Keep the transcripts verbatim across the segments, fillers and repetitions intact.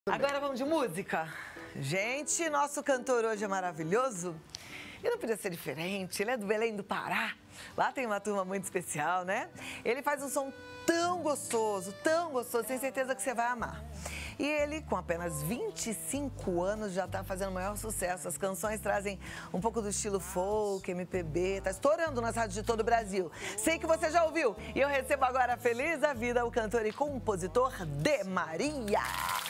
Agora vamos de música. Gente, nosso cantor hoje é maravilhoso. E não podia ser diferente, ele é do Belém do Pará. Lá tem uma turma muito especial, né? Ele faz um som tão gostoso, tão gostoso, tenho certeza que você vai amar. E ele, com apenas vinte e cinco anos, já está fazendo o maior sucesso. As canções trazem um pouco do estilo folk, M P B, está estourando nas rádios de todo o Brasil. Sei que você já ouviu. E eu recebo agora feliz da vida o cantor e compositor Demaria.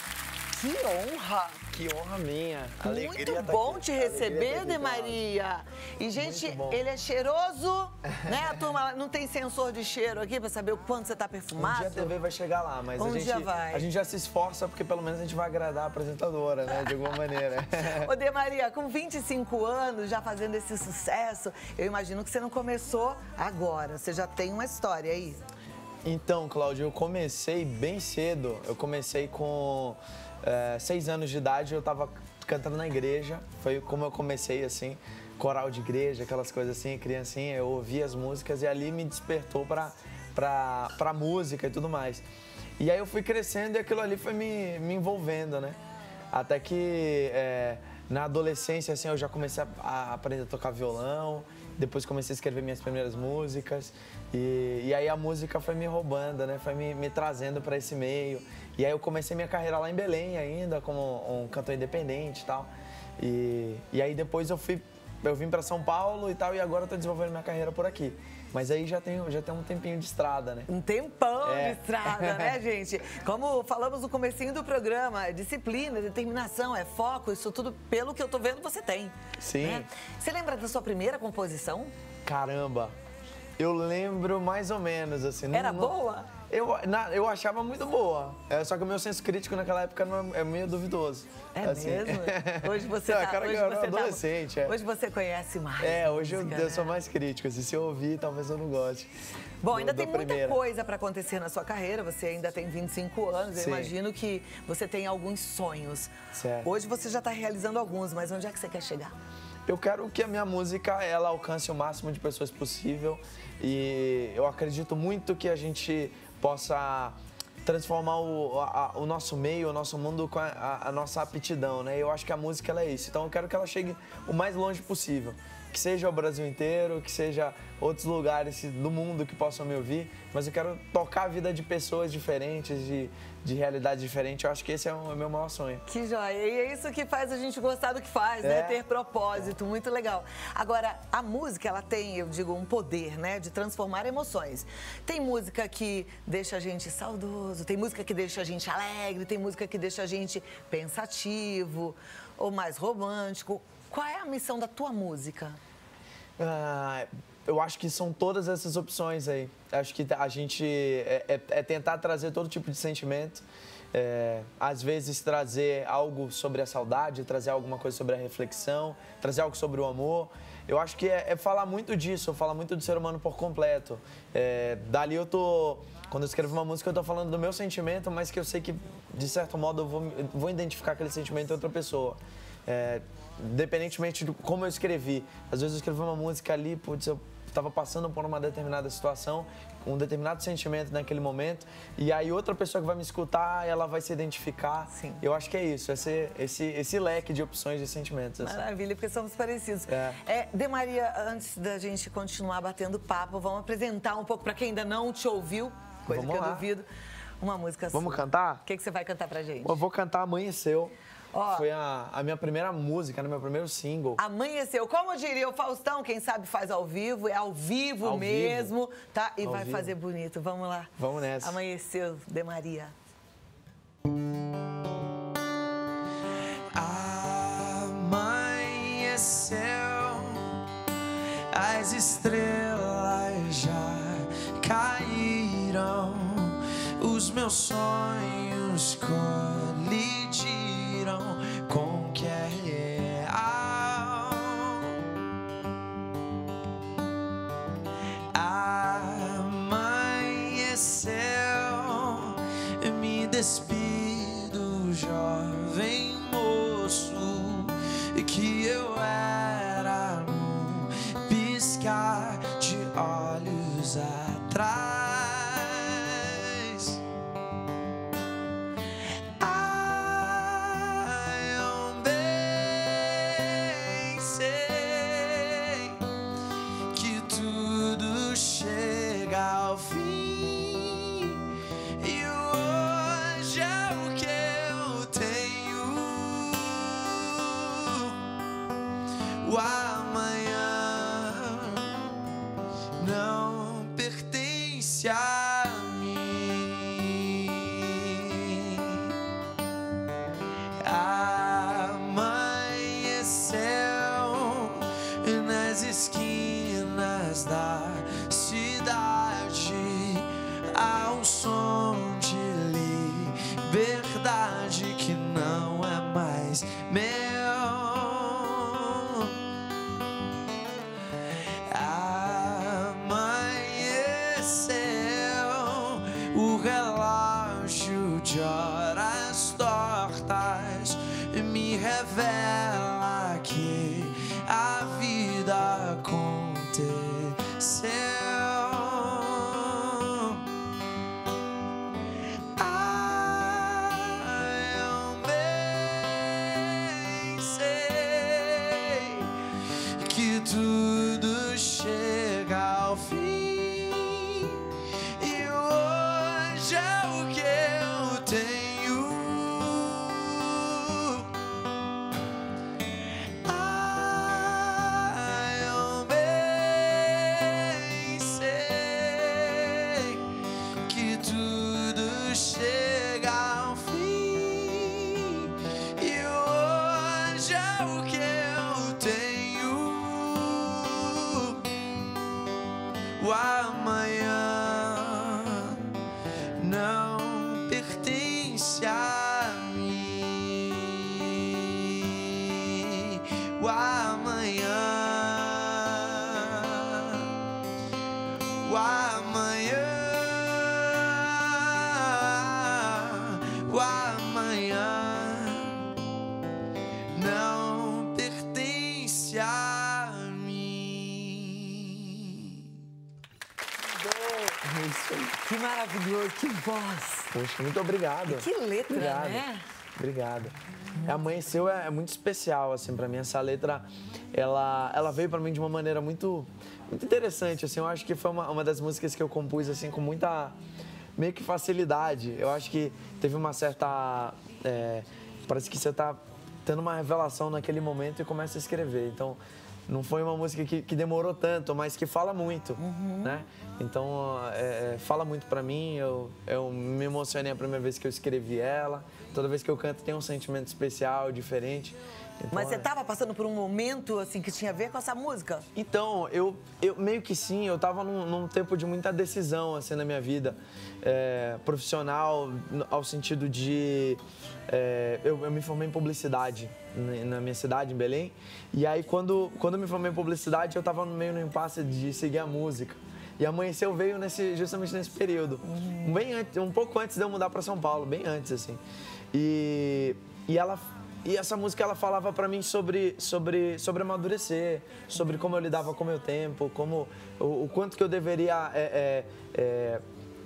Que honra! Que honra minha! Muito bom te receber, Demaria. E, gente, ele é cheiroso, né? A turma não tem sensor de cheiro aqui pra saber o quanto você tá perfumado. Um dia a T V vai chegar lá, mas um a, gente, dia vai. a gente já se esforça porque pelo menos a gente vai agradar a apresentadora, né? De alguma maneira. Ô, Demaria, com vinte e cinco anos, já fazendo esse sucesso, eu imagino que você não começou agora. Você já tem uma história aí. Então, Cláudio, eu comecei bem cedo. Eu comecei com é, seis anos de idade, eu tava cantando na igreja. Foi como eu comecei, assim, coral de igreja, aquelas coisas assim, criancinha. Eu ouvia as músicas e ali me despertou pra, pra, pra música e tudo mais. E aí eu fui crescendo e aquilo ali foi me, me envolvendo, né? Até que é, na adolescência, assim, eu já comecei a, a aprender a tocar violão. Depois comecei a escrever minhas primeiras músicas e, e aí a música foi me roubando, né? Foi me, me trazendo para esse meio. E aí eu comecei minha carreira lá em Belém ainda, como um cantor independente e tal. E, e aí depois eu fui, eu vim para São Paulo e tal, e agora eu tô desenvolvendo minha carreira por aqui. Mas aí já tem, já tem um tempinho de estrada, né? Um tempão É. de estrada, né, gente? Como falamos no comecinho do programa, é disciplina, determinação, é foco, isso tudo, pelo que eu tô vendo, você tem. Sim. Né? Você lembra da sua primeira composição? Caramba! Eu lembro mais ou menos, assim. não- Era não- boa? Eu, na- eu achava muito boa. É, só que o meu senso crítico naquela época não é, é meio duvidoso. É assim. mesmo? Hoje você Não, tá... cara, hoje eu era você adolescente, tá, é. Hoje você conhece mais. É, hoje eu, música, eu né? sou mais crítico, assim, se eu ouvir, talvez eu não goste. Bom, do- ainda da tem muita primeira. coisa para acontecer na sua carreira, você ainda tem vinte e cinco anos, eu Sim. imagino que você tem alguns sonhos. Certo. Hoje você já está realizando alguns, mas onde é que você quer chegar? Eu quero que a minha música, ela alcance o máximo de pessoas possível e eu acredito muito que a gente possa transformar o, a- o nosso meio, o nosso mundo com a, a- a nossa aptidão, né? Eu acho que a música, ela é isso. Então eu quero que ela chegue o mais longe possível. Que seja o Brasil inteiro, que seja outros lugares do mundo que possam me ouvir, mas eu quero tocar a vida de pessoas diferentes, de, de realidade diferente. Eu acho que esse é o meu maior sonho. Que joia! E é isso que faz a gente gostar do que faz, né? É. Ter propósito, muito legal. Agora, a música, ela tem, eu digo, um poder, né? De transformar emoções. Tem música que deixa a gente saudoso, tem música que deixa a gente alegre, tem música que deixa a gente pensativo ou mais romântico. Qual é a missão da tua música? Ah, eu acho que são todas essas opções aí. Acho que a gente é, é- é tentar trazer todo tipo de sentimento. É, às vezes trazer algo sobre a saudade, trazer alguma coisa sobre a reflexão, trazer algo sobre o amor. Eu acho que é, é falar muito disso, falar muito do ser humano por completo. É, dali eu tô, quando eu escrevo uma música, eu tô falando do meu sentimento, mas que eu sei que, de certo modo, eu vou, eu vou identificar aquele sentimento em outra pessoa. É, independentemente de como eu escrevi. Às vezes eu escrevi uma música ali, putz, eu estava passando por uma determinada situação, um determinado sentimento naquele momento, e aí outra pessoa que vai me escutar, ela vai se identificar. Sim. Eu acho que é isso, esse, esse, esse leque de opções de sentimentos. assim. Maravilha, porque somos parecidos. É. É, Demaria, antes da gente continuar batendo papo, vamos apresentar um pouco para quem ainda não te ouviu, coisa Vamos que eu lá. duvido, uma música Vamos sua. cantar? O que, que você vai cantar pra gente? Eu vou cantar Amanheceu. Ó. Foi a, a minha primeira música, né, meu primeiro single. Amanheceu, como diria o Faustão, quem sabe faz ao vivo, é ao vivo Ao mesmo, vivo. tá? E Ao vai vivo. fazer bonito, vamos lá. Vamos nessa. Amanheceu, Demaria. Amanheceu, as estrelas já caíram, os meus sonhos colidiram com o que é real. Amanheceu, me despido, jovem moço, que eu era num piscar de olhos atrás. Ah, meu. Amanheceu o relógio de horas tortas me revela que a vida aconteceu. Tudo chega ao fim e hoje é o que eu tenho. Ah, eu bem sei que tudo chega ao fim e hoje é o que eu tenho. O amanhã não pertence a mim. O amanhã, o amanhã, o amanhã não pertence a mim. Que maravilhoso, que voz. Poxa, muito obrigado. E que letra, obrigado. né? Obrigado. É, Amanheceu é, é muito especial, assim, pra mim. Essa letra, ela, ela veio pra mim de uma maneira muito, muito interessante, assim. Eu acho que foi uma, uma das músicas que eu compus, assim, com muita, meio que facilidade. Eu acho que teve uma certa... É, parece que você tá tendo uma revelação naquele momento e começa a escrever. Então, não foi uma música que, que demorou tanto, mas que fala muito, uhum. né? Então, é, fala muito pra mim. Eu, eu me emocionei a primeira vez que eu escrevi ela. Toda vez que eu canto tem um sentimento especial, diferente. Então, mas você é... tava passando por um momento, assim, que tinha a ver com essa música? Então, eu, eu meio que sim. Eu tava num, num tempo de muita decisão, assim, na minha vida. É, profissional, ao sentido de... É, eu, eu me formei em publicidade na minha cidade, em Belém. E aí, quando, quando eu me formei em publicidade, eu tava meio no impasse de seguir a música. E Amanheceu veio nesse, justamente nesse período. Uhum. Bem antes, um pouco antes de eu mudar para São Paulo, bem antes, assim. E, e, ela, e essa música, ela falava para mim sobre, sobre, sobre amadurecer, sobre como eu lidava com o meu tempo, como, o, o quanto que eu deveria... É, é, é,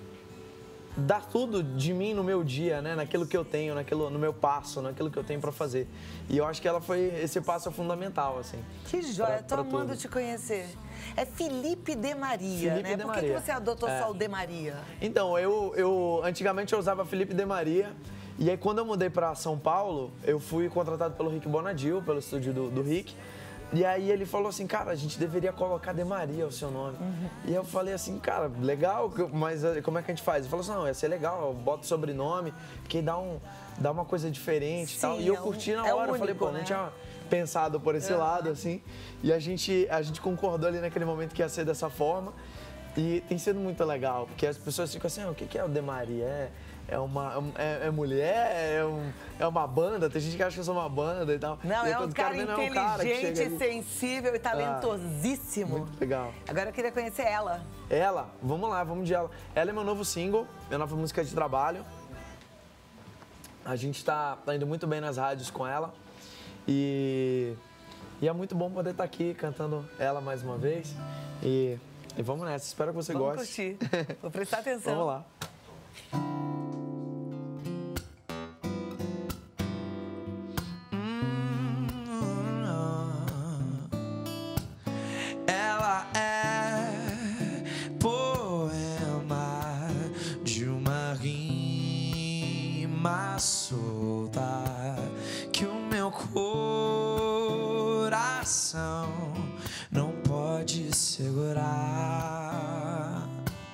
dar tudo de mim no meu dia, né? Naquilo que eu tenho, naquilo, no meu passo, naquilo que eu tenho para fazer. E eu acho que ela foi, esse passo é fundamental, assim. Que joia, tô amando te conhecer. É Felipe de Maria, Felipe né? de Por Maria. que você adotou é. só o de Maria? Então, eu, eu antigamente eu usava Felipe de Maria. E aí, quando eu mudei para São Paulo, eu fui contratado pelo Rick Bonadil, pelo estúdio do, do Rick. E aí ele falou assim, cara, a gente deveria colocar de Maria o seu nome. Uhum. E eu falei assim, cara, legal, mas como é que a gente faz? Ele falou assim, não, ia ser legal, eu boto sobrenome, porque dá, um, dá uma coisa diferente. Sim, e tal. E eu é curti um, na é hora, único, eu falei, pô, né? não tinha pensado por esse uhum. lado, assim. E a gente, a gente concordou ali naquele momento que ia ser dessa forma. E tem sido muito legal, porque as pessoas ficam assim, ah, o que é o de Maria? É... É, uma, é, é mulher, é, um, é uma banda, tem gente que acha que eu sou uma banda e tal. Não, e é um cara vendo, inteligente, é um cara que sensível e talentosíssimo. Ah, muito legal. Agora eu queria conhecer ela. Ela? Vamos lá, vamos de ela. Ela é meu novo single, minha nova música de trabalho. A gente tá, tá indo muito bem nas rádios com ela. E, e é muito bom poder estar aqui cantando ela mais uma vez. E, e vamos nessa, espero que você vamos goste. Vamos curtir, vou prestar atenção. Vamos lá. Solta que o meu coração não pode segurar.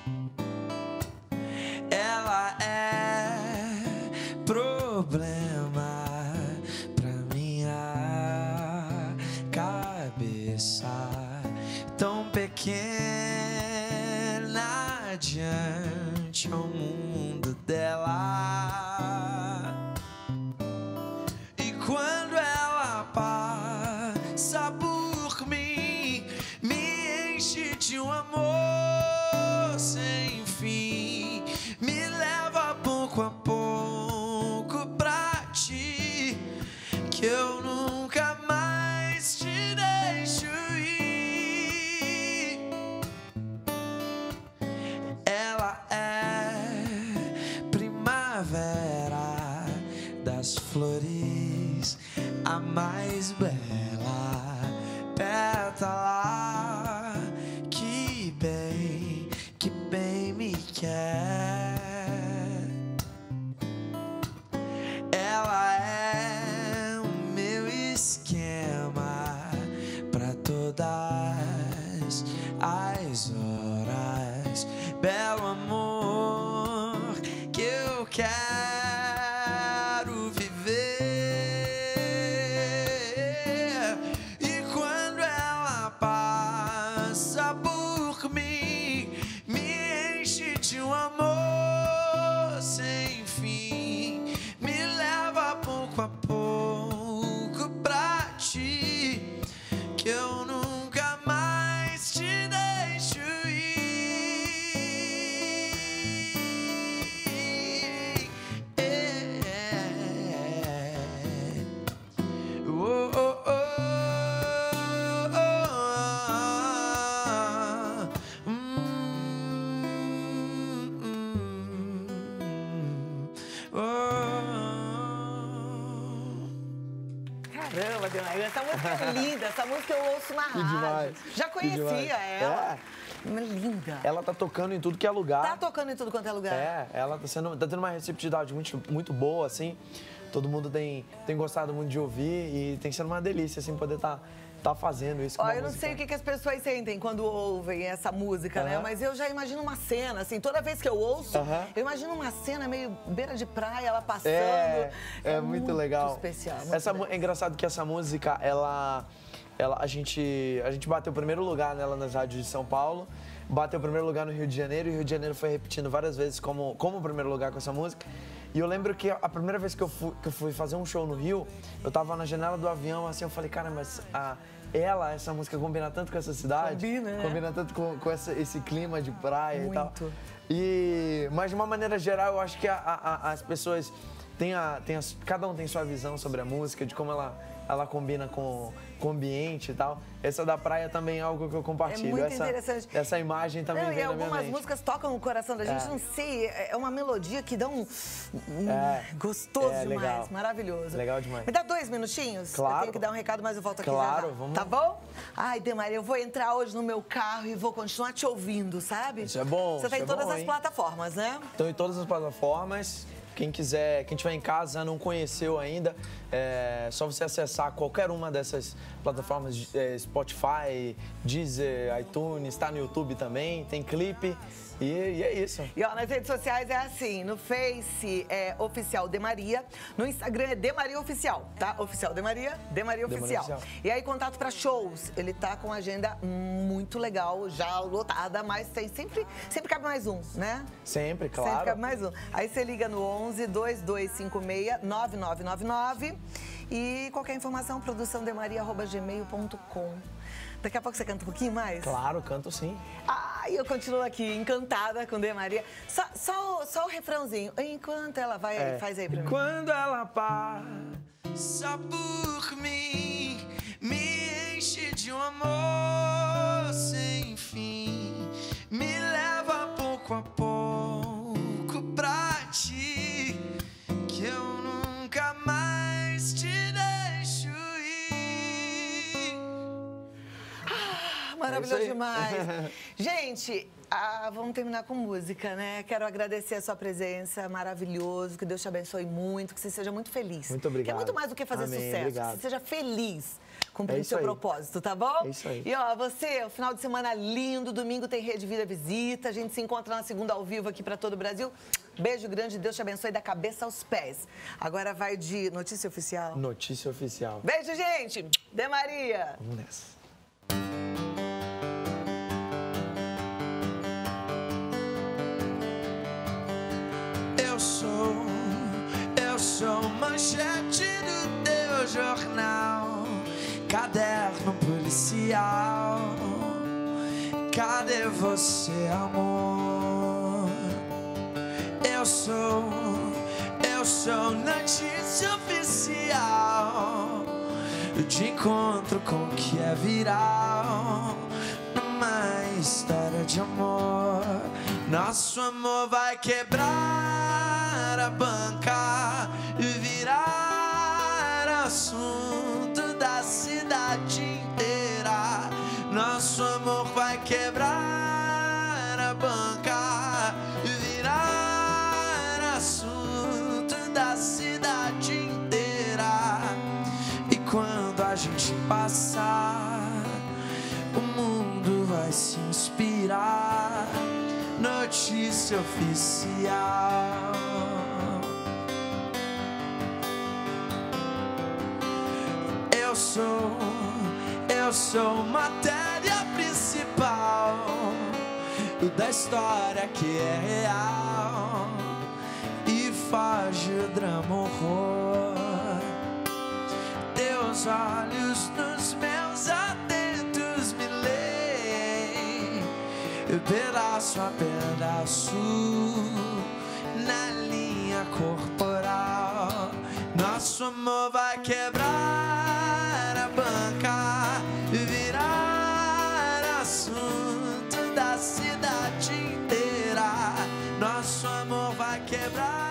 Ela é problema pra minha cabeça, tão pequena diante ao mundo dela. que eu nunca mais te deixo ir. Ela é primavera das flores, a mais bela pétala que bem, que bem me quer. Ela é o meu esquema pra todas as horas. Belo amor que eu quero viver. E quando ela passa por mim, me enche de um amor sem fim. Me leva pouco a pouco pra ti, que eu nunca mais te deixo ir. É, é, é. Oh, oh, oh, oh, oh. Hum, hum, oh. Caramba, Demaria, essa música é linda, essa música eu ouço na rádio. demais, Já que conhecia demais. ela. É. Linda. Ela tá tocando em tudo que é lugar. Tá tocando em tudo quanto é lugar. É, ela tá, sendo, tá tendo uma receptividade muito, muito boa, assim. Todo mundo tem, tem gostado muito de ouvir e tem sido uma delícia, assim, poder tá, tá fazendo isso com Ó, uma eu não música. sei o que, que as pessoas sentem quando ouvem essa música, né? Aham. Mas eu já imagino uma cena, assim, toda vez que eu ouço, Aham. eu imagino uma cena meio beira de praia, ela passando. É, é, muito, legal. especial. Muito essa, legal. mu- É engraçado que essa música, ela, ela, a, gente, a gente bateu o primeiro lugar nela nas rádios de São Paulo, bateu o primeiro lugar no Rio de Janeiro, e o Rio de Janeiro foi repetindo várias vezes como, como o primeiro lugar com essa música. E eu lembro que a primeira vez que eu fui, que eu fui fazer um show no Rio, eu tava na janela do avião, assim, eu falei, cara, mas a, ela, essa música combina tanto com essa cidade. Combina, né? Combina tanto com, com essa, esse clima de praia e tal. Muito. E, mas de uma maneira geral, eu acho que a- a- as pessoas têm a, têm as- cada um tem sua visão sobre a música, de como ela, ela combina com, com o ambiente e tal. Essa da praia também é algo que eu compartilho. É muito essa, interessante. Essa imagem também Não, e vem na minha algumas mente. músicas tocam o coração da gente, É. não sei, é uma melodia que dá um... um É. Gostoso É, demais, legal. maravilhoso. Legal demais. Me dá dois minutinhos? Claro. Eu tenho que dar um recado, mas eu volto aqui Claro, já já. vamos Tá lá. bom? Ai, Demaria, eu vou entrar hoje no meu carro e vou continuar te ouvindo, sabe? Isso é bom, Você tá isso em é todas bom, as hein? plataformas, né? Estão em todas as plataformas. Quem quiser, quem estiver em casa, não conheceu ainda, é só você acessar qualquer uma dessas plataformas, é, Spotify, Deezer, iTunes, está no YouTube também, tem clipe e, e é isso. E ó, nas redes sociais é assim, no Face é Oficial Demaria, no Instagram é Demaria Oficial, tá? Oficial Demaria, Demaria Demaria Oficial. Oficial. E aí, contato pra shows, ele tá com agenda muito legal, já lotada, mas tem sempre, sempre cabe mais um, né? Sempre, Sempre claro. cabe mais um. Aí você liga no onze, dois dois cinco seis, nove nove nove nove e qualquer informação, produção demaria arroba gmail ponto com. Daqui a pouco você canta um pouquinho mais? Claro, canto sim. Ai, eu continuo aqui encantada com Demaria. Só, só, só o refrãozinho. Enquanto ela vai, É. faz aí pra mim. Quando ela passa Por mim, me enche de um amor sem fim. Me leva pouco a pouco pra ti, que eu nunca mais te deixo ir. Maravilhoso É isso aí. demais. Gente, ah, vamos terminar com música, né? Quero agradecer a sua presença, maravilhoso. Que Deus te abençoe muito, que você seja muito feliz. Muito obrigado. Que é muito mais do que fazer Amém, sucesso. obrigado. Que você seja feliz cumprindo É o isso seu aí. propósito, tá bom? É isso aí. E ó, você, o final de semana lindo, domingo tem Rede Vida Visita. A gente se encontra na segunda ao vivo aqui pra todo o Brasil. Beijo grande, Deus te abençoe da cabeça aos pés. Agora vai de notícia oficial. Notícia oficial. Beijo, gente! Demaria! Vamos nessa. Eu sou, eu sou manchete do teu jornal, caderno policial. Cadê você, amor? Eu sou, eu sou notícia oficial. eu te encontro com o que é viral. Numa história de amor, nosso amor vai quebrar a banca e virar assunto da cidade inteira. Nosso amor vai quebrar a banca e virar assunto da cidade inteira. E quando a gente passar, o mundo vai se inspirar. Notícia oficial. Eu sou, eu sou matéria principal da história que é real e foge o drama, horror. Teus olhos nos meus atentos me leem, pedaço a pedaço, na linha corporal. Nosso amor vai quebrar a banca e virar assunto da cidade inteira. Nosso amor vai quebrar